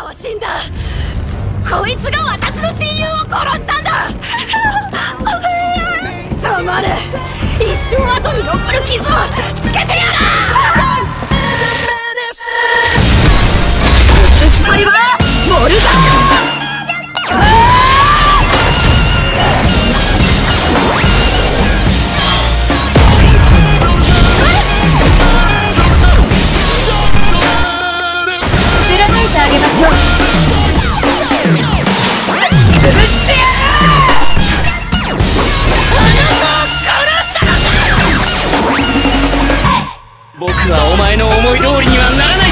良心だ。こいつが私の親友を殺したんだ。黙れ。一生後に残る傷をつけてやらー。うつつりはモルガ貫いてあげましょう。潰してやる。僕はお前の思い通りにはならない。